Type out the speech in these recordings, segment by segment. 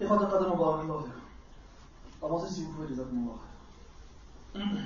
إخوة قدم بارك الله فيكم. Avancez si vous pouvez, جزاكم الله خير.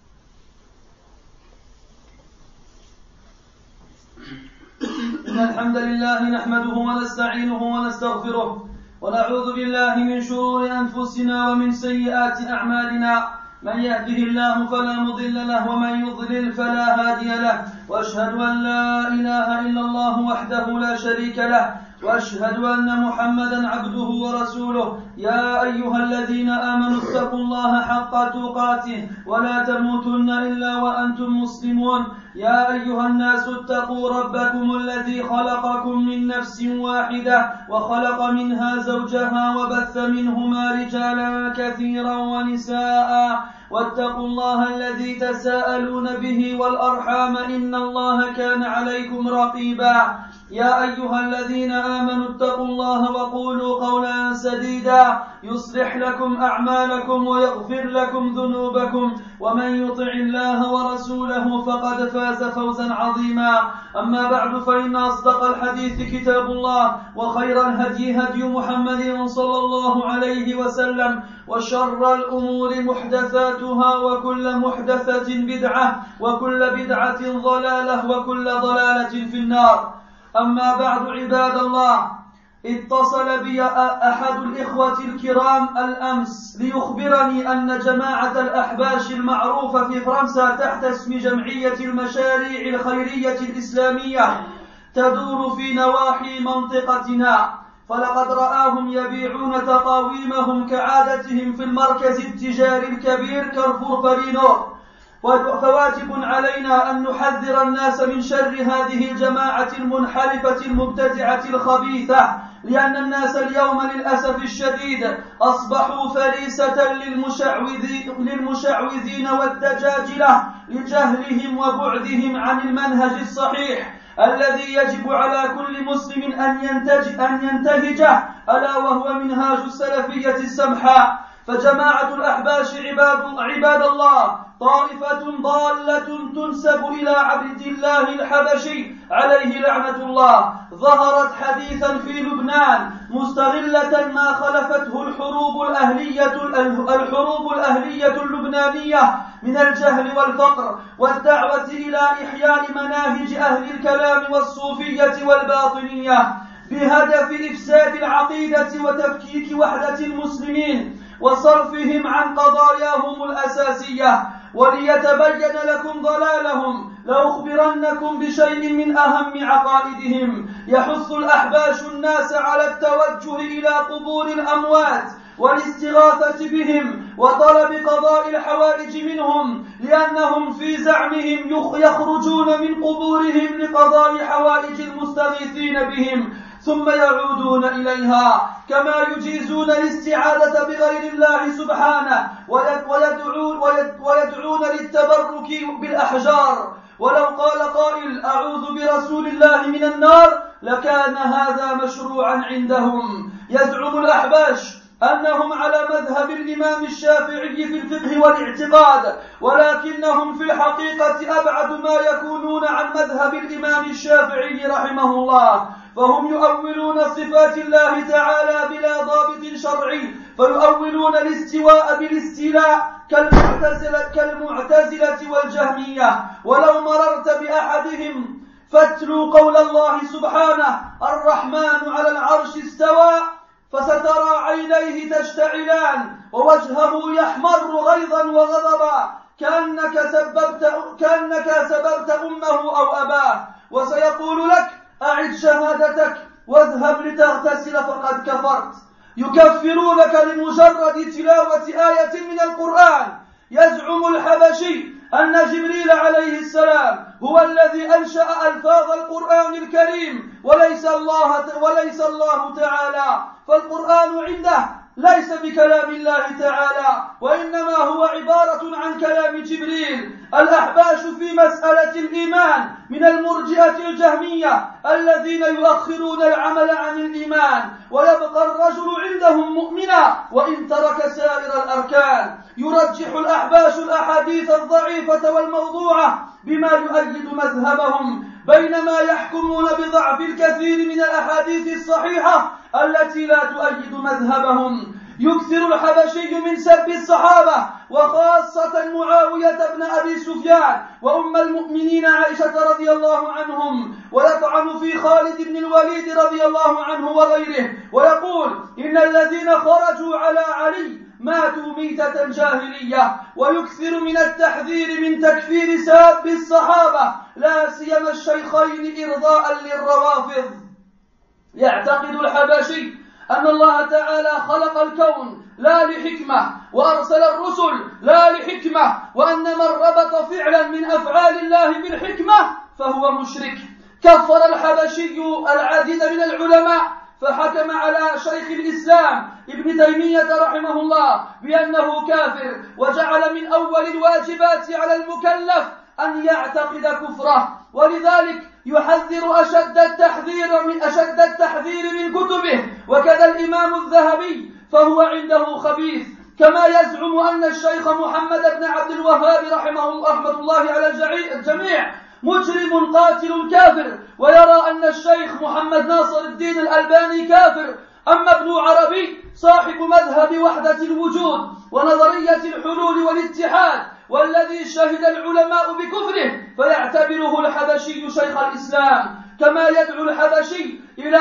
إن الحمد لله نحمده ونستعينه ونستغفره ونعوذ بالله من شرور أنفسنا ومن سيئات أعمالنا من يهده الله فلا مضل له ومن يضلل فلا هادي له وأشهد أن لا إله إلا الله وحده لا شريك له وأشهد أن محمدا عبده ورسوله يا أيها الذين آمنوا اتقوا الله حق تقاته ولا تموتن إلا وأنتم مسلمون يا أيها الناس اتقوا ربكم الذي خلقكم من نفس واحدة وخلق منها زوجها وبث منهما رجالا كثيرا ونساء واتقوا الله الذي تساءلون به والأرحام إن الله كان عليكم رقيبا يا أيها الذين آمنوا اتقوا الله وقولوا قولا سديدا يصلح لكم أعمالكم ويغفر لكم ذنوبكم ومن يطع الله ورسوله فقد فاز فوزا عظيما أما بعد فإن أصدق الحديث كتاب الله وخير الهدي هدي محمد صلى الله عليه وسلم وشر الأمور محدثاتها وكل محدثة بدعة وكل بدعة ضلالة وكل ضلالة في النار أما بعد عباد الله اتصل بي أحد الإخوة الكرام الأمس ليخبرني أن جماعة الأحباش المعروفة في فرنسا تحت اسم جمعية المشاريع الخيرية الإسلامية تدور في نواحي منطقتنا فلقد رآهم يبيعون تقاويمهم كعادتهم في المركز التجاري الكبير كارفور بارينور فواجب علينا أن نحذر الناس من شر هذه الجماعة المنحرفة المبتدعة الخبيثة لأن الناس اليوم للأسف الشديد أصبحوا فريسة للمشعوذين والدجاجلة لجهلهم وبعدهم عن المنهج الصحيح الذي يجب على كل مسلم أن ينتهجه ألا وهو منهاج السلفية السمحاء فجماعة الأحباش عباد الله طائفة ضالة تنسب إلى عبد الله الحبشي عليه لعنة الله ظهرت حديثا في لبنان مستغلة ما خلفته الحروب الأهلية اللبنانية من الجهل والفقر والدعوة إلى إحياء مناهج أهل الكلام والصوفية والباطنية بهدف إفساد العقيدة وتفكيك وحدة المسلمين وصرفهم عن قضاياهم الأساسية وليتبين لكم ضلالهم لأخبرنكم بشيء من أهم عقائدهم يحث الأحباش الناس على التوجه إلى قبور الأموات والاستغاثة بهم وطلب قضاء الحوائج منهم لأنهم في زعمهم يخرجون من قبورهم لقضاء حوائج المستغيثين بهم ثم يعودون إليها كما يجيزون الاستعاذة بغير الله سبحانه ويدعون للتبرك بالأحجار ولو قال قائل أعوذ برسول الله من النار لكان هذا مشروعا عندهم يزعم الأحباش أنهم على مذهب الإمام الشافعي في الفقه والاعتقاد ولكنهم في الحقيقة أبعد ما يكونون عن مذهب الإمام الشافعي رحمه الله فهم يؤولون صفات الله تعالى بلا ضابط شرعي فيؤولون الاستواء بالاستيلاء كالمعتزلة والجهمية ولو مررت بأحدهم فاتلوا قول الله سبحانه الرحمن على العرش استوى فسترى عينيه تشتعلان ووجهه يحمر غيظا وغضبا كأنك سببت أمه أو أباه وسيقول لك أعد شهادتك واذهب لتغتسل فقد كفرت يكفرونك لمجرد تلاوة آية من القرآن يزعم الحبشي أن جبريل عليه السلام هو الذي أنشأ ألفاظ القرآن الكريم وليس الله تعالى فالقرآن عنده ليس بكلام الله تعالى وإنما هو عبارة عن كلام جبريل الأحباش في مسألة الإيمان من المرجئة الجهمية الذين يؤخرون العمل عن الإيمان ويبقى الرجل عندهم مؤمنا وإن ترك سائر الأركان يرجح الأحباش الأحاديث الضعيفة والموضوعة بما يؤيد مذهبهم بينما يحكمون بضعف الكثير من الأحاديث الصحيحة التي لا تؤيد مذهبهم. يكثر الحبشي من سب الصحابة وخاصة معاوية بن أبي سفيان وأم المؤمنين عائشة رضي الله عنهم، ويطعن في خالد بن الوليد رضي الله عنه وغيره، ويقول إن الذين خرجوا على علي ماتوا ميتة جاهلية. ويكثر من التحذير من تكفير ساب الصحابة لا سيما الشيخين إرضاء للروافض. يعتقد الحبشي أن الله تعالى خلق الكون لا لحكمة وأرسل الرسل لا لحكمة، وأن من ربط فعلا من أفعال الله بالحكمة فهو مشرك. كفر الحبشي العديد من العلماء، فحكم على شيخ الإسلام ابن تيمية رحمه الله بأنه كافر، وجعل من أول الواجبات على المكلف أن يعتقد كفره، ولذلك يحذر أشد التحذير من كتبه. وكذا الإمام الذهبي فهو عنده خبيث، كما يزعم أن الشيخ محمد بن عبد الوهاب رحمة الله على الجميع مجرم قاتل كافر، ويرى أن الشيخ محمد ناصر الدين الألباني كافر. أما ابن عربي صاحب مذهب وحدة الوجود ونظرية الحلول والاتحاد والذي شهد العلماء بكفره، فيعتبره الحبشي شيخ الإسلام، كما يدعو الحبشي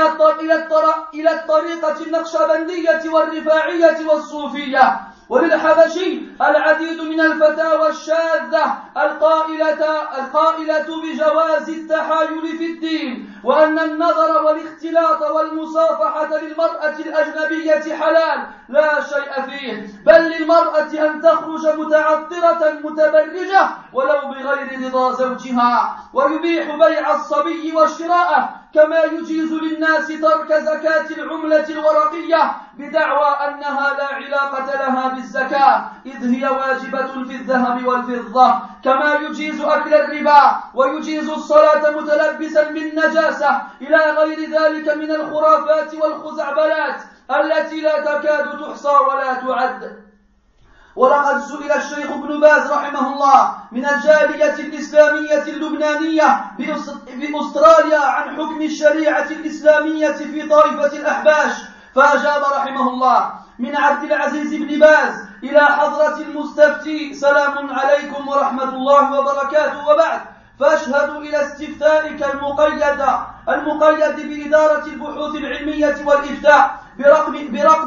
إلى الطريقة النقشبندية والرفاعية والصوفية. وللحبشي العديد من الفتاوى الشاذة القائلة بجواز التحايل في الدين، وأن النظر والاختلاط والمصافحة للمرأة الأجنبية حلال لا شيء فيه، بل للمرأة أن تخرج متعطرة متبرجة ولو بغير رضا زوجها، ويبيح بيع الصبي وشراءه، كما يجيز للناس ترك زكاة العملة الورقية بدعوى أنها لا علاقة لها بالزكاة إذ هي واجبة في الذهب والفضة، كما يجيز أكل الربا ويجيز الصلاة متلبسا بالنجاسة إلى غير ذلك من الخرافات والخزعبلات التي لا تكاد تحصى ولا تعد. ولقد سئل الشيخ ابن باز رحمه الله من الجالية الإسلامية اللبنانية بأستراليا عن حكم الشريعة الإسلامية في طائفة الأحباش، فأجاب رحمه الله: من عبد العزيز بن باز إلى حضرة المستفتي: سلام عليكم ورحمة الله وبركاته، وبعد، فاشهد إلى استفتائك المقيد بإدارة البحوث العلمية والإفتاء برقم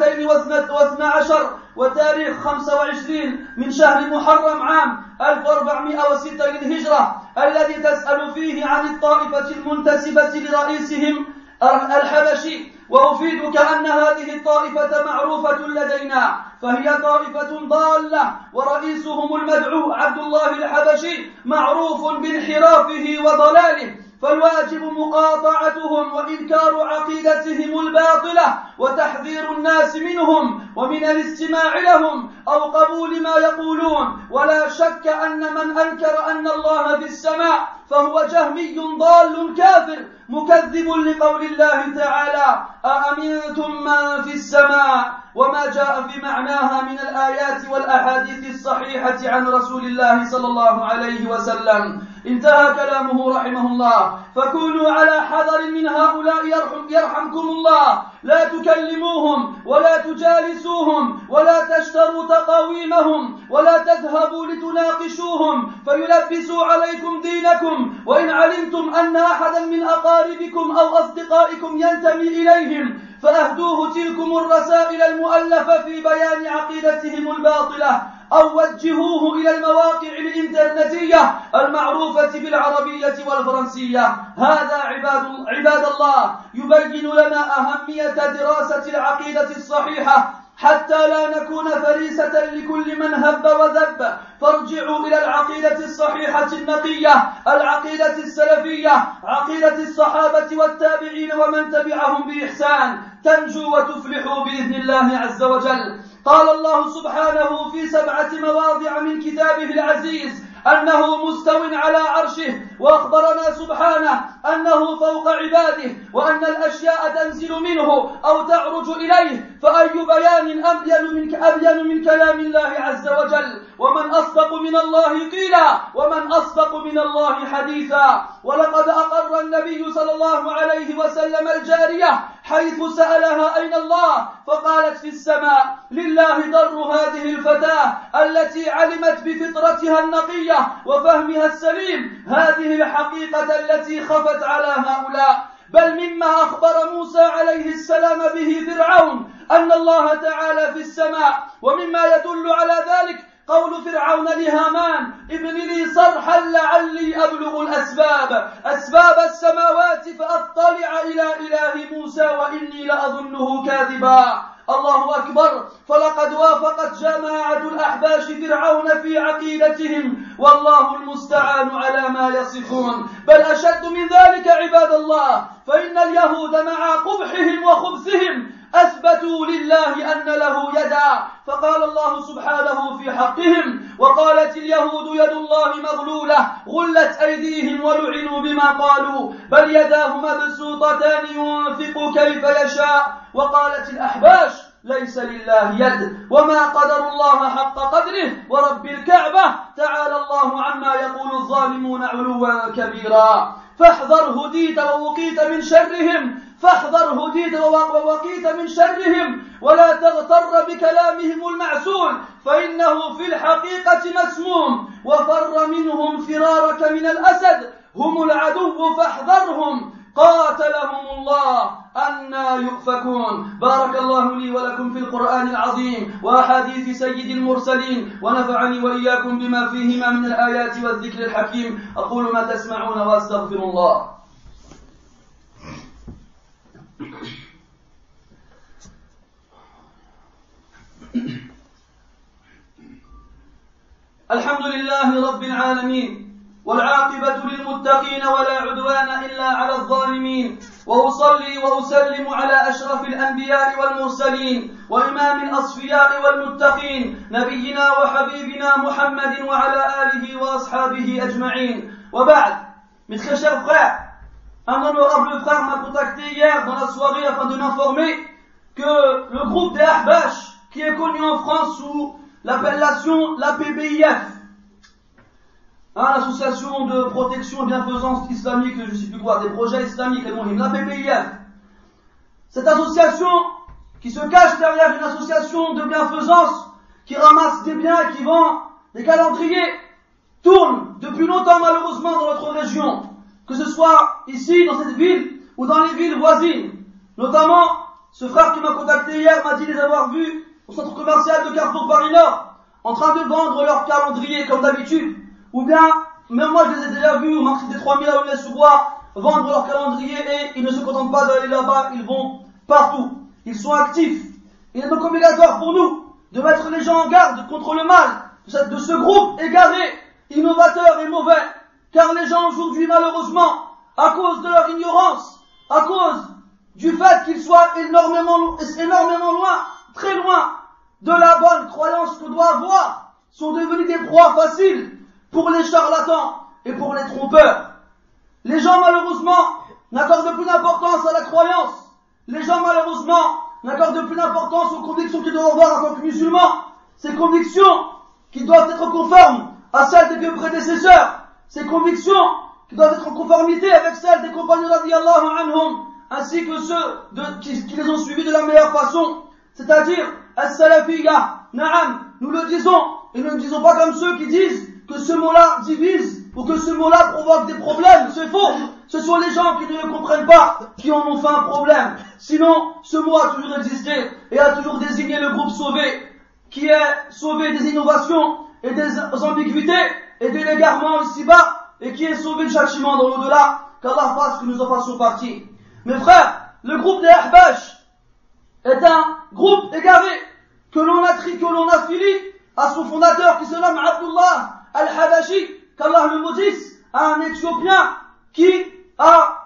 212 وتاريخ 25 من شهر محرم عام 1406 للهجرة، الذي تسأل فيه عن الطائفة المنتسبة لرئيسهم الحبشي. وأفيدك أن هذه الطائفة معروفة لدينا، فهي طائفة ضالة، ورئيسهم المدعو عبد الله الحبشي معروف بانحرافه وضلاله، فالواجب مقاطعتهم وإنكار عقيدتهم الباطلة وتحذير الناس منهم ومن الاستماع لهم أو قبول ما يقولون. ولا شك أن من أنكر أن الله في السماء فهو جهمي ضال كافر مكذب لقول الله تعالى: أأمنتم من في السماء، وما جاء في معناها من الآيات والأحاديث الصحيحة عن رسول الله صلى الله عليه وسلم. انتهى كلامه رحمه الله. فكونوا على حذر من هؤلاء يرحمكم الله، لا تكلموهم ولا تجالسوهم ولا تشتروا تقاويمهم ولا تذهبوا لتناقشوهم فيلبسوا عليكم دينكم. وإن علمتم أن أحدا من أقاربكم أو أصدقائكم ينتمي إليهم فأهدوه تلكم الرسائل المؤلفة في بيان عقيدتهم الباطلة، أو وجهوه إلى المواقع الإنترنتية المعروفة بالعربية والفرنسية. هذا عباد الله يبين لنا أهمية دراسة العقيدة الصحيحة حتى لا نكون فريسة لكل من هب وذب. فارجعوا إلى العقيدة الصحيحة النقية، العقيدة السلفية، عقيدة الصحابة والتابعين ومن تبعهم بإحسان، تنجوا وتفلحوا بإذن الله عز وجل. قال الله سبحانه في 7 مواضع من كتابه العزيز أنه مستو على عرشه، وأخبرنا سبحانه أنه فوق عباده، وأن الأشياء تنزل منه أو تعرج إليه، فأي بيان أبين من كلام الله عز وجل. ومن أصدق من الله قيلا، ومن أصدق من الله حديثا. ولقد أقر النبي صلى الله عليه وسلم الجارية حيث سألها أين الله فقالت في السماء. لله در هذه الفتاة التي علمت بفطرتها النقية وفهمها السليم هذه الحقيقة التي خفت على هؤلاء. بل مما أخبر موسى عليه السلام به فرعون أن الله تعالى في السماء، ومما يدل على ذلك قول فرعون لهامان ابن لي صرحا لعلي أبلغ أسباب السماوات فأطلع إلى إله موسى وإني لأظنه كاذبا. الله أكبر. فلقد وافقت جماعة الأحباش فرعون في عقيدتهم، والله المستعان على ما يصفون. بل أشد من ذلك عباد الله، فإن اليهود مع قبحهم وخبثهم أثبتوا لله أن له يدا، فقال الله سبحانه في حقهم وقالت اليهود يد الله مغلولة غلت أيديهم ولعنوا بما قالوا بل يداه مبسوطتان ينفق كيف يشاء. وقالت الأحباش ليس لله يد وما قدر الله حق قدره ورب الكعبة تعالى الله عما يقول الظالمون علوا كبيرا. فاحذر هديت ووقيت من شرهم، فاحذر هديت ووقيت من شرهم، ولا تغتر بكلامهم المعسول فإنه في الحقيقة مسموم، وفر منهم فرارك من الأسد، هم العدو فاحذرهم قاتلهم الله أنى يؤفكون. بارك الله لي ولكم في القرآن العظيم وأحاديث سيد المرسلين، ونفعني وإياكم بما فيهما من الآيات والذكر الحكيم. أقول ما تسمعون وأستغفر الله. الحمد لله رب العالمين، والعاقبة للمتقين ولا عدوان إلا على الظالمين، وأصلي وأسلم على أشرف الأنبياء والمرسلين وإمام الأصفياء والمتقين نبينا وحبيبنا محمد وعلى آله وأصحابه أجمعين. وبعد, mes très chers frères, un honorable frère m'a contacté hier dans la soirée afin de m'informer que le groupe des Ahbash, qui est connu en France sous l'appellation l'APBIF, l'association de protection et bienfaisance islamique, je ne sais plus quoi, des projets islamiques, l'APBIF, cette association qui se cache derrière une association de bienfaisance, qui ramasse des biens et qui vend des calendriers, tourne depuis longtemps malheureusement dans notre région, que ce soit ici dans cette ville ou dans les villes voisines. Notamment, ce frère qui m'a contacté hier m'a dit les avoir vus au centre commercial de Carrefour Paris Nord en train de vendre leurs calendriers comme d'habitude, ou bien même moi je les ai déjà vus au marché des 3000 à Aulnay-sous-Bois vendre leurs calendriers, et ils ne se contentent pas d'aller là-bas, ils vont partout, ils sont actifs. Il est donc obligatoire pour nous de mettre les gens en garde contre le mal de ce groupe égaré, innovateur et mauvais, car les gens aujourd'hui malheureusement, à cause de leur ignorance, à cause du fait qu'ils soient énormément loin, très loin de la bonne croyance que doit avoir, sont devenus des proies faciles pour les charlatans et pour les trompeurs. Les gens malheureusement n'accordent plus d'importance à la croyance. Les gens malheureusement n'accordent plus d'importance aux convictions qu'ils doivent avoir en tant que musulmans. Ces convictions qui doivent être conformes à celles des vieux prédécesseurs. Ces convictions qui doivent être en conformité avec celles des compagnons radiyallahu anhum, ainsi que ceux qui les ont suivis de la meilleure façon. C'est-à-dire, as-salafiyya, na'am, nous le disons, et nous ne disons pas comme ceux qui disent que ce mot-là divise, ou que ce mot-là provoque des problèmes. C'est faux. Ce sont les gens qui ne le comprennent pas, qui en ont fait un problème. Sinon, ce mot a toujours existé, et a toujours désigné le groupe sauvé, qui est sauvé des innovations, et des ambiguïtés, et de l'égarement ici-bas, et qui est sauvé du châtiment dans l'au-delà, qu'Allah fasse que nous en fassions partie. Mes frères, le groupe des Ahbash est un groupe égaré, que l'on affilie à son fondateur qui se nomme Abdullah al-Habashi, qu'Allah le maudisse, un Éthiopien qui a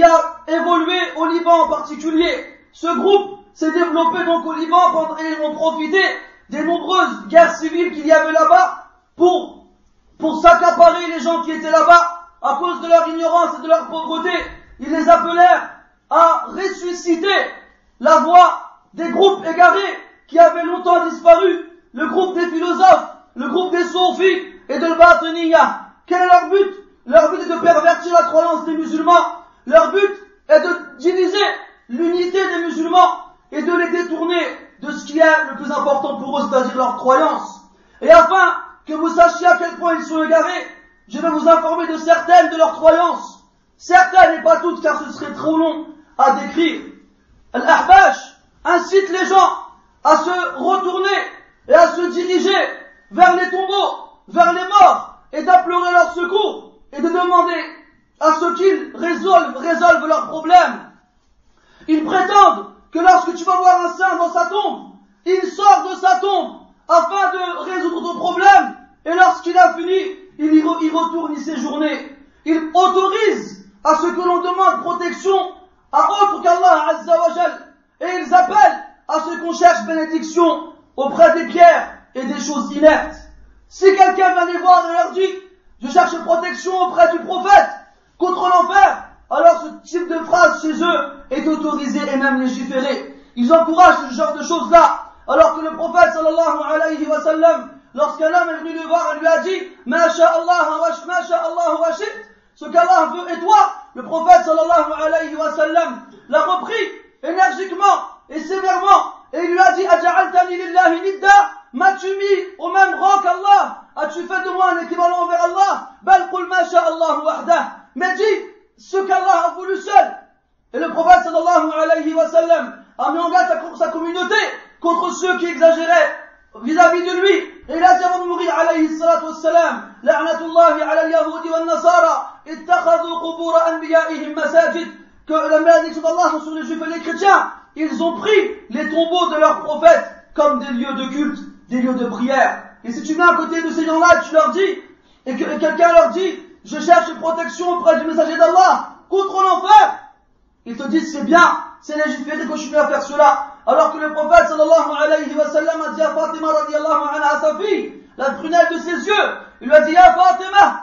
évolué au Liban en particulier. Ce groupe s'est développé donc au Liban et ils ont profité des nombreuses guerres civiles qu'il y avait là-bas pour s'accaparer les gens qui étaient là-bas à cause de leur ignorance et de leur pauvreté. Ils les appelèrent à ressusciter la voie des groupes égarés qui avaient longtemps disparu, le groupe des philosophes, le groupe des soufis et de l'Batiniya. Quel est leur but? Leur but est de pervertir la croyance des musulmans. Leur but est de diviser l'unité des musulmans et de les détourner de ce qui est le plus important pour eux, c'est-à-dire leur croyance. Et afin que vous sachiez à quel point ils sont égarés, je vais vous informer de certaines de leurs croyances. Certaines et pas toutes, car ce serait trop long à décrire. Al-Ahbash incite les gens à se retourner et à se diriger vers les tombeaux, vers les morts, et d'implorer leur secours, et de demander à ce qu'ils résolvent leurs problèmes. Ils prétendent que lorsque tu vas voir un saint dans sa tombe, il sort de sa tombe afin de résoudre ton problème, et lorsqu'il a fini, il y retourne y séjourner. Ils autorisent à ce que l'on demande protection à autre qu'Allah Azza wa Jal, et ils appellent à ce qu'on cherche bénédiction auprès des pierres et des choses inertes. Si quelqu'un vient les voir et leur dit « Je cherche protection auprès du prophète contre l'enfer », alors ce type de phrase chez eux est autorisé et même légiféré. Ils encouragent ce genre de choses-là, alors que le prophète sallallahu alayhi wa sallam, lorsqu'un homme est venu le voir, il lui a dit « Ma sha'Allah wa shit » ce qu'Allah veut et toi, le prophète sallallahu alayhi wa sallam l'a repris énergiquement et sévèrement, et il lui a dit « Aja'altani lillahi nidda » m'as-tu mis au même rang qu'Allah? As-tu fait de moi un équivalent envers Allah? Bal qul ma sha'Allahu wahdah. Mais dis ce qu'Allah a voulu seul. Et le prophète sallallahu alayhi wa sallam a mis en garde sa communauté contre ceux qui exagéraient vis-à-vis de lui. Et il a dit avant de mourir alayhi salatu wassalam, la'natullahi ala al-yahudi wa nasara ittakhadhu qubur anbiya'ihim masajid, que la malédiction d'Allah soit sur les juifs et les chrétiens. Ils ont pris les tombeaux de leurs prophètes comme des lieux de culte, des lieux de prière. Et si tu viens à côté de ces gens-là et tu leur dis, et que quelqu'un leur dit, je cherche protection auprès du messager d'Allah contre l'enfer, ils te disent c'est bien, c'est légiféré de continuer à faire cela. Alors que le prophète sallallahu alayhi wa sallam a dit à Fatima radiallahu anha, à sa fille, la prunelle de ses yeux, il lui a dit, ya Fatima,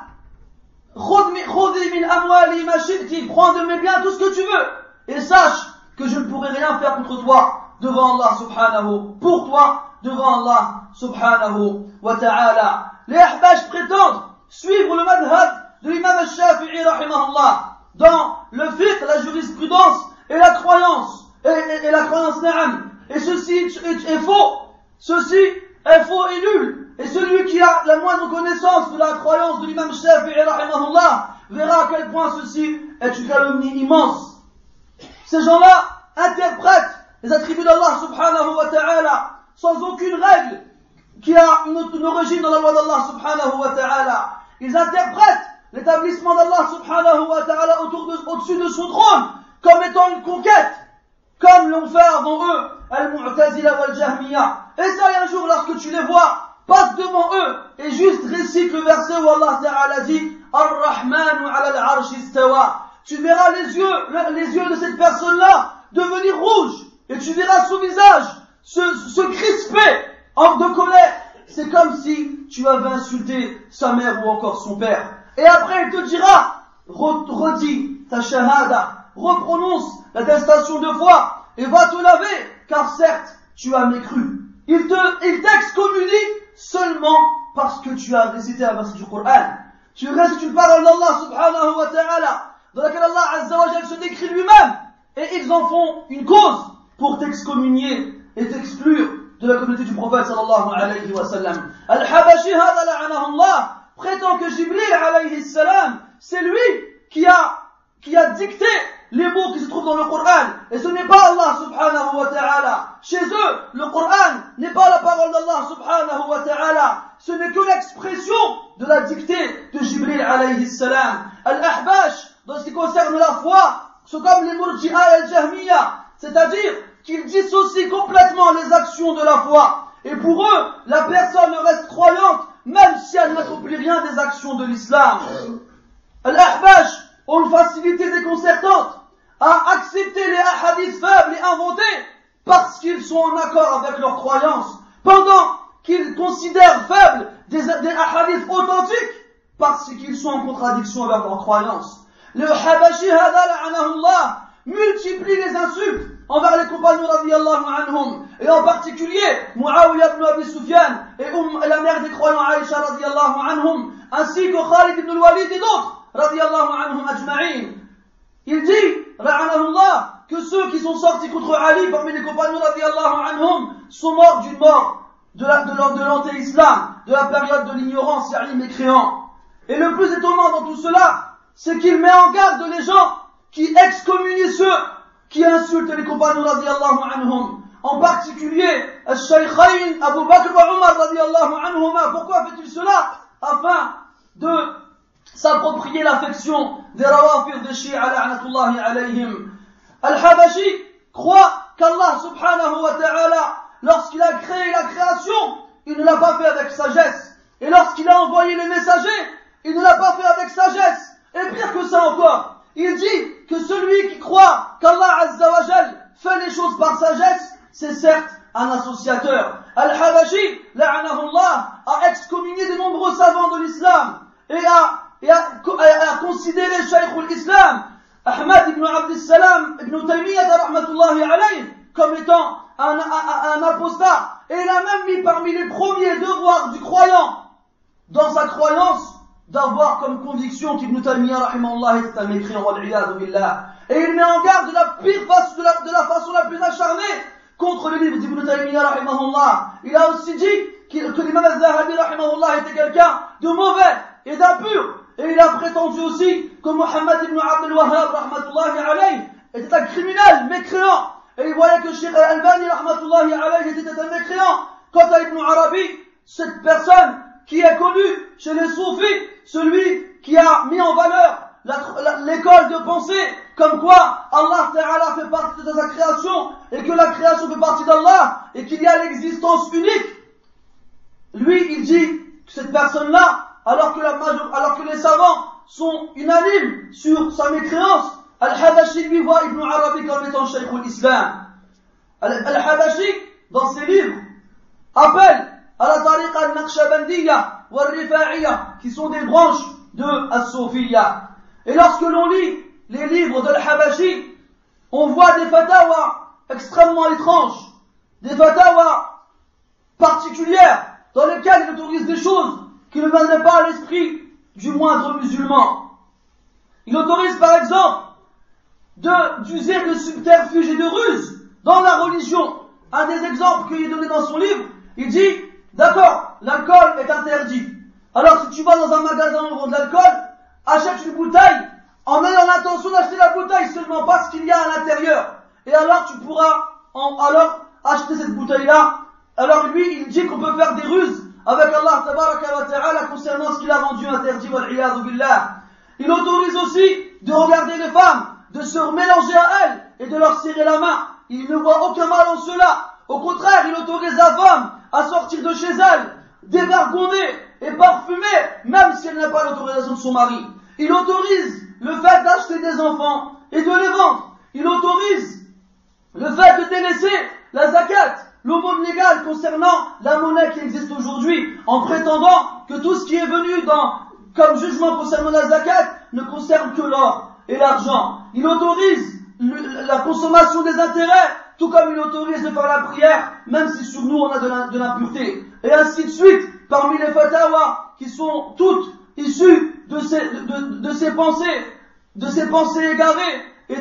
khudi min amwali ma shi'ti, prends de mes biens tout ce que tu veux, et sache que je ne pourrai rien faire contre toi devant Allah subhanahu, pour toi devant Allah subhanahu wa ta'ala. Les Ahbash prétendent suivre le madhab de l'imam al-Shafi'i rahimahullah dans le fiqh, la jurisprudence et la croyance, et la croyance na'am. Et ceci est faux. Ceci est faux et nul. Et celui qui a la moindre connaissance de la croyance de l'imam Shafi'i rahimahullah verra à quel point ceci est une calomnie immense. Ces gens-là interprètent les attributs d'Allah subhanahu wa ta'ala sans aucune règle qui a une origine dans la loi d'Allah subhanahu wa ta'ala. Ils interprètent l'établissement d'Allah subhanahu wa ta'ala au-dessus de son trône comme étant une conquête, comme l'ont fait avant eux al-Mu'tazila wal-Jahmiya. Et ça, un jour, lorsque tu les vois, passe devant eux et juste récite le verset où Allah ta'ala dit Ar-Rahmanu ala al-Arsh istawa. Tu verras les yeux de cette personne-là devenir rouges, et tu verras son visage se crisper de colère. C'est comme si tu avais insulté sa mère ou encore son père. Et après il te dira, redis ta shahada, reprononce l'attestation de foi, et va te laver, car certes, tu as mécru. Il t'excommunie seulement parce que tu as récité un verset du Coran. Tu récites une parole d'Allah subhanahu wa ta'ala, dans laquelle Allah azza wa jal se décrit lui-même, et ils en font une cause pour t'excommunier et t'exclure de la communauté du prophète sallallahu alayhi wa sallam. Al-Habashi hada la'anahullah prétend que Jibril alayhi salam, c'est lui qui a dicté les mots qui se trouvent dans le Coran, et ce n'est pas Allah subhanahu wa ta'ala. Chez eux, le Coran n'est pas la parole d'Allah subhanahu wa ta'ala, ce n'est que l'expression de la dictée de Jibril alayhi salam. Al-Ahbash, dans ce qui concerne la foi, sont comme les Murji'a et al-Jahmiya, c'est-à-dire qu'ils dissocient complètement les actions de la foi. Et pour eux, la personne reste croyante, même si elle n'accomplit rien des actions de l'islam. Al-Ahbash ont une facilité déconcertante à accepter les hadiths faibles et inventés parce qu'ils sont en accord avec leurs croyances, pendant qu'ils considèrent faibles des hadiths authentiques parce qu'ils sont en contradiction avec leurs croyances. Le Habashi hada la'anahullah multiplie les insultes envers les compagnons radiyallahu anhum, et en particulier Muawiyah ibn Abi Sufyan et la mère des croyants Aïcha radiyallahu anhum, ainsi que Khalid ibn al-Walid et d'autres radiyallahu anhum ajma'in. Il dit la'anahullah que ceux qui sont sortis contre Ali parmi les compagnons radiyallahu anhum sont morts d'une mort de l'anté-islam, de la période de l'ignorance, yani mécréant. Et le plus étonnant dans tout cela, c'est qu'il met en garde les gens qui excommunient ceux qui insultent les compagnons radiyallahu anhum. En particulier, Al-Shaykhayn Abu Bakr wa Umar radiyallahu anhuma. Pourquoi fait-il cela? Afin de s'approprier l'affection des rawafir des Shia la'natullahi alayhim. Al-Habashi croit qu'Allah subhanahu wa ta'ala, lorsqu'il a créé la création, il ne l'a pas fait avec sagesse. Et lorsqu'il a envoyé les messagers, il ne l'a pas fait avec sagesse. Et pire que ça encore, il dit que celui qui croit qu'Allah Azza wa Jal fait les choses par sagesse, c'est certes un associateur. Al-Habashi, la'anahullah, a excommunié de nombreux savants de l'islam et a considéré Shaykh al-Islam, Ahmad ibn Abd Salam ibn Taymiyyah rahmatullahi alayhi, comme étant un apostat. Et il a même mis parmi les premiers devoirs du croyant, dans sa croyance, d'avoir comme conviction qu'Ibn Taymiyyah rahimahullah était un mécréant, wal-'iyadhu billah. Et il met en garde de la pire façon, de la façon la plus acharnée contre le livre d'Ibn Taymiyyah rahimahullah. Il a aussi dit que l'imam al-Zahabi rahimahullah était quelqu'un de mauvais et d'impur. Et il a prétendu aussi que Muhammad ibn Abd al-Wahhab rahmatullahi alayhi était un criminel, mécréant. Et il voyait que Sheikh al-Albani rahmatullahi alayhi était un mécréant. Quant à Ibn Arabi, cette personne qui est connue chez les soufis, celui qui a mis en valeur l'école de pensée, comme quoi Allah Ta'ala fait partie de sa création, et que la création fait partie d'Allah, et qu'il y a l'existence unique. Lui, il dit que cette personne-là, alors que les savants sont unanimes sur sa mécréance, Al-Habashi lui voit Ibn Arabi comme étant Shaykh al-Islam. Al-Habashi, dans ses livres, appelle à la tariqa al-Naqshbandiyya ou al-Rifa'iyya, qui sont des branches de al-Soufiyya. Et lorsque l'on lit les livres de Al-Habashi, on voit des fatawas extrêmement étranges, des fatawas particulières, dans lesquelles il autorise des choses qui ne viendraient pas à l'esprit du moindre musulman. Il autorise par exemple d'user de subterfuges et de ruses dans la religion. Un des exemples qu'il est donné dans son livre, il dit, d'accord, l'alcool est interdit. Alors si tu vas dans un magasin où on vend de l'alcool, achète une bouteille en ayant l'intention d'acheter la bouteille seulement parce qu'il y a à l'intérieur. Et alors tu pourras acheter cette bouteille-là. Alors lui, il dit qu'on peut faire des ruses avec Allah tabaraka wa ta'ala concernant ce qu'il a rendu interdit, wal-'iyadhu billah. Il autorise aussi de regarder les femmes, de se mélanger à elles et de leur serrer la main. Il ne voit aucun mal en cela. Au contraire, il autorise la femme à sortir de chez elle, dévergondée et parfumée, même si elle n'a pas l'autorisation de son mari. Il autorise le fait d'acheter des enfants et de les vendre. Il autorise le fait de délaisser la zakat, l'aumône légale concernant la monnaie qui existe aujourd'hui, en prétendant que tout ce qui est venu comme jugement concernant la zakat ne concerne que l'or et l'argent. Il autorise la consommation des intérêts, tout comme il autorise de faire la prière, même si sur nous on a de l'impureté. Et ainsi de suite, parmi les fatawas qui sont toutes issues de ces pensées égarées et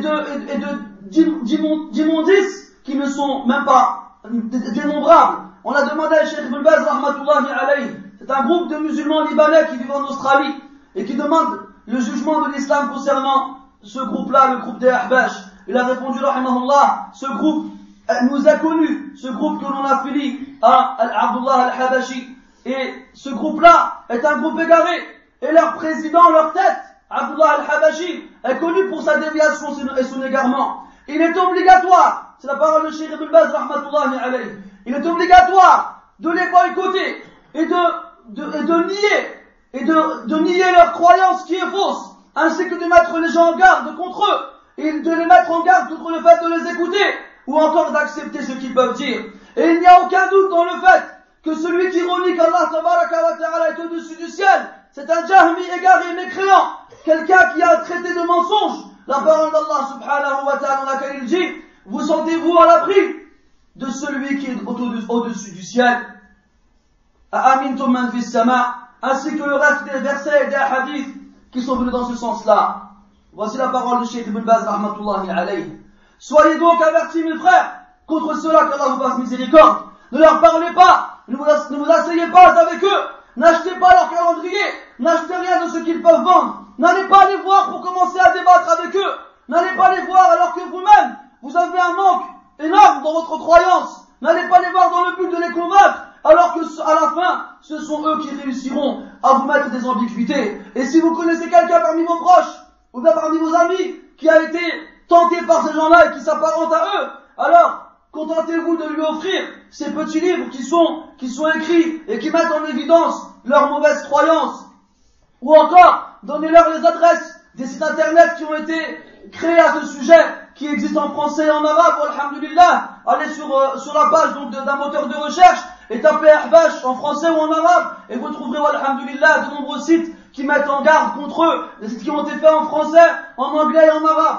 d'immondices qui ne sont même pas dénombrables. On a demandé à Cheikh Ibn Baz rahmatullahi alayhi, c'est un groupe de musulmans libanais qui vivent en Australie et qui demande le jugement de l'islam concernant ce groupe-là, le groupe des Ahbash. Il a répondu rahimahullah, ce groupe nous a connus, ce groupe que l'on affilie à Abdullah al-Habashi. Et ce groupe-là est un groupe égaré. Et leur président, leur tête, Abdullah al-Habashi, est connu pour sa déviation et son égarement. Il est obligatoire, c'est la parole de Cheikh Ibn Baz rahmatullahi alayhi, il est obligatoire de les boycotter et de nier leur croyance qui est fausse, ainsi que de mettre les gens en garde contre eux, et de les mettre en garde contre le fait de les écouter, ou encore d'accepter ce qu'ils peuvent dire. Et il n'y a aucun doute dans le fait que celui qui renie qu'Allah tabaraka wa ta'ala est au-dessus du ciel, c'est un jahmi égaré, mécréant, quelqu'un qui a traité de mensonge la parole d'Allah subhanahu wa ta'ala dans laquelle il dit, vous sentez-vous à l'abri de celui qui est au-dessus du ciel, Amintum man fis sama, ainsi que le reste des versets et des hadiths qui sont venus dans ce sens-là. Voici la parole de Cheikh Ibn Baz rahmatullahi alayhi. Soyez donc avertis, mes frères, contre ceux-là qu'Allah vous fasse miséricorde. Ne leur parlez pas, ne vous asseyez pas avec eux, n'achetez pas leur calendrier, n'achetez rien de ce qu'ils peuvent vendre. N'allez pas les voir pour commencer à débattre avec eux. N'allez pas les voir alors que vous-même, vous avez un manque énorme dans votre croyance. N'allez pas les voir dans le but de les convaincre, alors que à la fin, ce sont eux qui réussiront à vous mettre des ambiguïtés. Et si vous connaissez quelqu'un parmi vos proches, ou bien parmi vos amis, qui a été tenté par ces gens-là et qui s'apparente à eux, alors contentez-vous de lui offrir ces petits livres qui sont écrits et qui mettent en évidence leurs mauvaises croyances. Ou encore, donnez-leur les adresses des sites internet qui ont été créés à ce sujet, qui existent en français et en arabe, alhamdulillah. Allez sur la page donc d'un moteur de recherche et tapez Ahbash en français ou en arabe et vous trouverez, alhamdulillah, de nombreux sites qui mettent en garde contre eux, des sites qui ont été faits en français, en anglais et en arabe.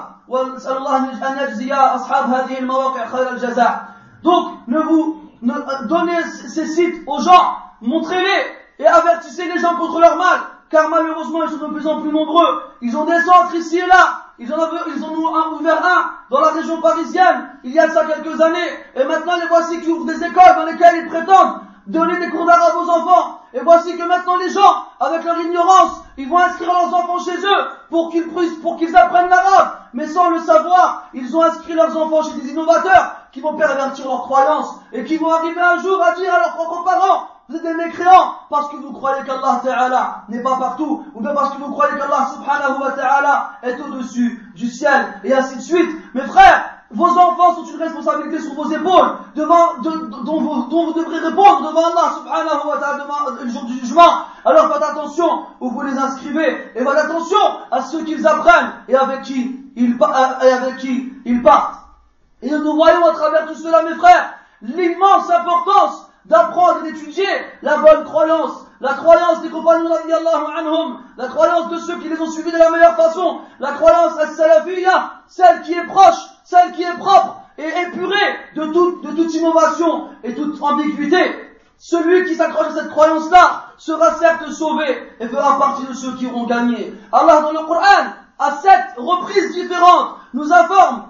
Donc, donnez ces sites aux gens, montrez-les et avertissez les gens contre leur mal, car malheureusement ils sont de plus en plus nombreux. Ils ont des centres ici et là. Ils en ont ouvert un dans la région parisienne il y a de ça quelques années, et maintenant les voici qui ouvrent des écoles dans lesquelles ils prétendent donner des cours d'arabe aux enfants. Et voici que maintenant les gens, avec leur ignorance, ils vont inscrire leurs enfants chez eux pour qu'ils apprennent l'arabe. Mais sans le savoir, ils ont inscrit leurs enfants chez des innovateurs qui vont pervertir leurs croyances et qui vont arriver un jour à dire à leurs propres parents: vous êtes des mécréants parce que vous croyez qu'Allah Ta'ala n'est pas partout, ou bien parce que vous croyez qu'Allah Subhanahu wa Ta'ala est au-dessus du ciel, et ainsi de suite. Mes frères, vos enfants sont une responsabilité sur vos épaules, dont vous devrez répondre devant Allah Subhanahu wa Ta'ala le jour du jugement. Alors faites attention où vous les inscrivez, et faites attention à ceux qu'ils apprennent et avec qui ils partent. Et nous voyons à travers tout cela, mes frères, l'immense importance d'apprendre et d'étudier la bonne croyance, la croyance des compagnons radiyallahu anhum, la croyance de ceux qui les ont suivis de la meilleure façon, la croyance as-salafiyya, celle qui est proche, celle qui est propre et épurée de toute innovation et toute ambiguïté. Celui qui s'accroche à cette croyance-là sera certes sauvé et fera partie de ceux qui auront gagné. Allah dans le Coran, à 7 reprises différentes, nous informe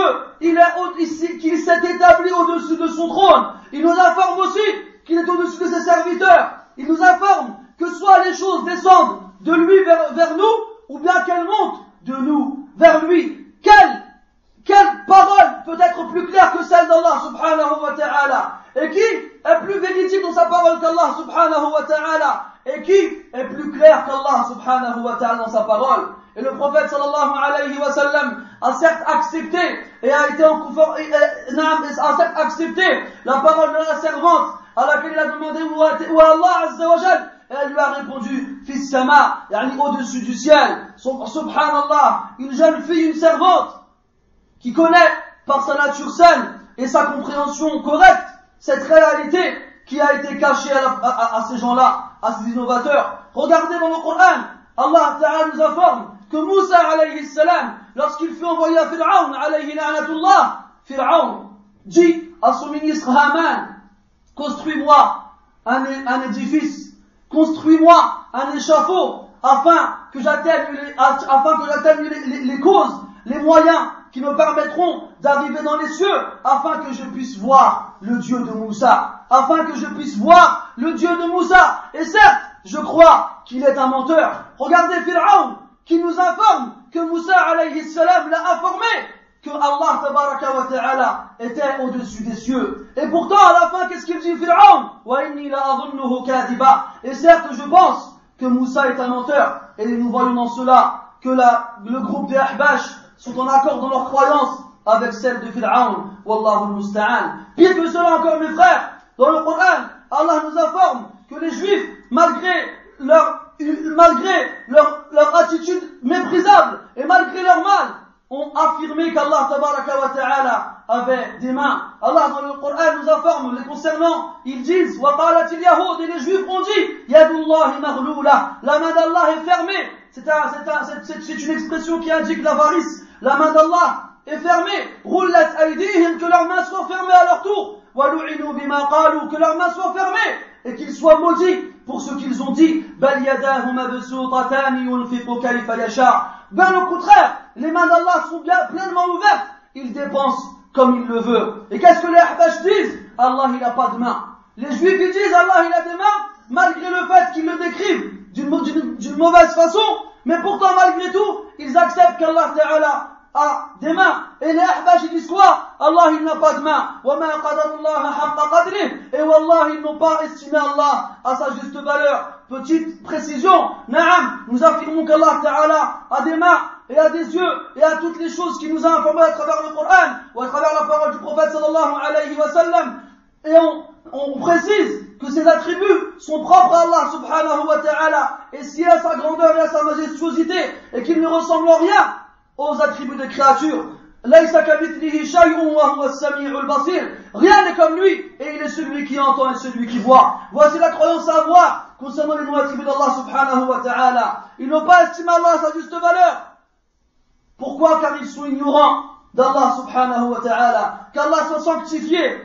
qu'il s'est établi au-dessus de son trône. Il nous informe aussi qu'il est au-dessus de ses serviteurs. Il nous informe que soit les choses descendent de lui vers nous, ou bien qu'elles montent de nous vers lui. Quelle parole peut être plus claire que celle d'Allah subhanahu wa ta'ala? Et qui est plus véridique dans sa parole qu'Allah subhanahu wa ta'ala? Et qui est plus clair qu'Allah subhanahu wa ta'ala dans sa parole? Et le prophète sallallahu alayhi wa sallam a certes accepté et a accepté la parole de la servante à laquelle il a demandé où Allah azza wa jal, et elle lui a répondu fis sama, yani au-dessus du ciel. Subhanallah, une jeune fille, une servante qui connaît par sa nature saine et sa compréhension correcte cette réalité qui a été cachée à ces gens-là, à ces innovateurs. Regardez dans le Coran, Allah Ta'ala nous informe que Moussa alayhi salam, lorsqu'il fut envoyé à Fir'aun alayhi la'natullah, Fir'aun dit à son ministre Haman: construis-moi un édifice, construis-moi un échafaud afin que j'atteigne les causes, les moyens qui me permettront d'arriver dans les cieux, afin que je puisse voir le Dieu de Moussa, afin que je puisse voir le Dieu de Moussa. Et certes, je crois qu'il est un menteur. Regardez Fir'aun qui nous informe que Moussa alayhi salam l'a informé que Allah tabaraka wa ta'ala était au-dessus des cieux. Et pourtant, à la fin, qu'est-ce qu'il dit Fir'aun? Wa inni la adhunnuhu kadiba. Et certes, je pense que Moussa est un menteur. Et nous voyons dans cela que le groupe des Ahbash sont en accord dans leur croyance avec celle de Fir'aun. Wallahu al-musta'an. Pire que cela encore, mes frères, dans le Coran, Allah nous informe que les Juifs, malgré leur attitude méprisable et malgré leur mal, ont affirmé qu'Allah tabaraka wa ta'ala avait des mains. Allah dans le Coran nous informe les concernant, ils disent wa qalatil yahud, et les Juifs ont dit yadullahi maghlula, la main d'Allah est fermée. C'est une expression qui indique l'avarice. La main d'Allah est fermée. Roulat aydihim, que leurs mains soient fermées à leur tour. Wa lu'inu bima qalu, que leurs mains soient fermées et qu'ils soient maudits pour ce qu'ils ont dit. Bal yadahu mabsuutatan yunfiqu kayfa yasha. Ben au contraire, les mains d'Allah sont bien pleinement ouvertes il dépense comme il le veut. Et qu'est-ce que les Ahbash disent? Allah il n'a pas de main. Les Juifs ils disent Allah il a des mains, malgré le fait qu'ils le décrivent d'une mauvaise façon, mais pourtant malgré tout, ils acceptent qu'Allah Ta'ala a des mains. Et les Ahbash ils disent quoi? Allah il n'a pas de main. وَمَا قَدَرُ اللَّهَ حَقَّ قَدْرِهِ. Et Wallah ils n'ont pas estimé Allah à sa juste valeur. Petite précision, Naam, nous affirmons qu'Allah Ta'ala a des mains et a des yeux et a toutes les choses qu'il nous a informées à travers le Coran ou à travers la parole du prophète sallallahu alayhi wa sallam. Et on précise que ces attributs sont propres à Allah subhanahu wa ta'ala. Et s'il a sa grandeur et à sa majestuosité et qu'il ne ressemble en rien aux attributs des créatures, laysa kamithlihi shay'un wa huwa as-sami'ul basir. Rien n'est comme lui et il est celui qui entend et celui qui voit. Voici la croyance à avoir concernant les attributs d'Allah subhanahu wa ta'ala. Ils n'ont pas estimé Allah à sa juste valeur. Pourquoi? Car ils sont ignorants d'Allah subhanahu wa ta'ala. Qu'Allah soit sanctifié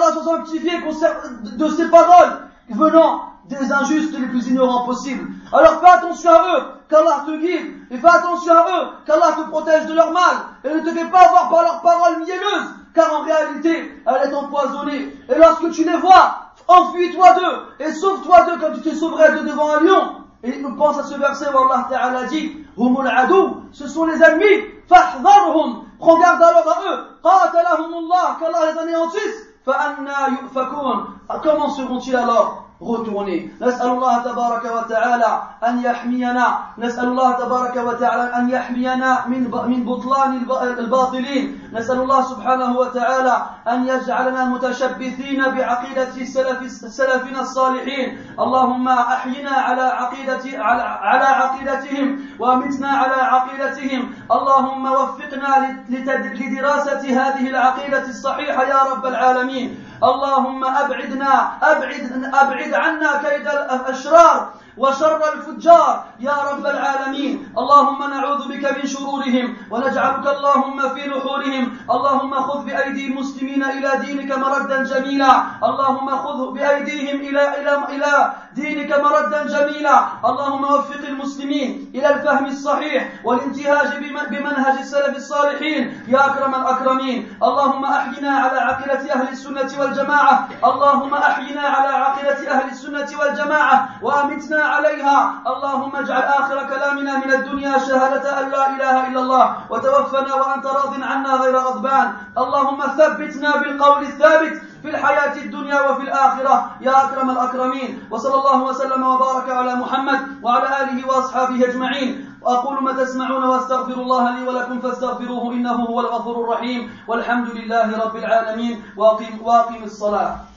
de ses paroles venant des injustes les plus ignorants possibles. Alors fais attention à eux, qu'Allah te guide, et fais attention à eux, qu'Allah te protège de leur mal, et ne te fais pas avoir par leurs paroles mielleuses, car en réalité, elle est empoisonnée. Et lorsque tu les vois, enfuis-toi d'eux, et sauve-toi d'eux comme tu te sauverais de devant un lion. Et nous pense à ce verset où Allah Ta'ala dit, Humul adou, ce sont les ennemis, fahdharhum, prends garde alors à eux, qatalahumullah, qu'Allah les anéantisse, fa'anna yu'fakun, comment seront-ils alors retourner. نسأل الله تبارك وتعالى أن يحمينا نسأل الله تبارك وتعالى أن يحمينا من بطلان الباطلين. نسأل الله سبحانه وتعالى أن يجعلنا متشبثين بعقيدة سلفنا الصالحين. اللهم أحينا على عقيدتهم وأمتنا على عقيدتهم. اللهم وفقنا لدراسة هذه العقيدة الصحيحة يا رب العالمين. اللهم أبعد عنا كيد الأشرار وشر الفجار يا رب العالمين. اللهم نعوذ بك من شرورهم ونجعلك اللهم في نحورهم. اللهم خذ بأيدي المسلمين إلى دينك مردا جميلا. اللهم خذ بأيديهم إلى دينك مردا جميلا. اللهم وفق المسلمين إلى الفهم الصحيح والانتهاج بمنهج السلف الصالحين يا أكرم الأكرمين. اللهم أحينا على عقيدة أهل السنة والجماعة. اللهم أحينا على عقيدة أهل السنة والجماعة وأمتنا عليها. اللهم اجعل آخر كلامنا من الدنيا شهادة أن لا إله إلا الله وتوفنا وأنت راض عنا غير غضبان. اللهم ثبتنا بالقول الثابت في الحياة الدنيا وفي الآخرة يا أكرم الأكرمين. وصلى الله وسلم وبارك على محمد وعلى آله وأصحابه أجمعين. وأقول ما تسمعون وأستغفر الله لي ولكم فاستغفروه إنه هو الغفور الرحيم. والحمد لله رب العالمين. وأقيم الصلاة.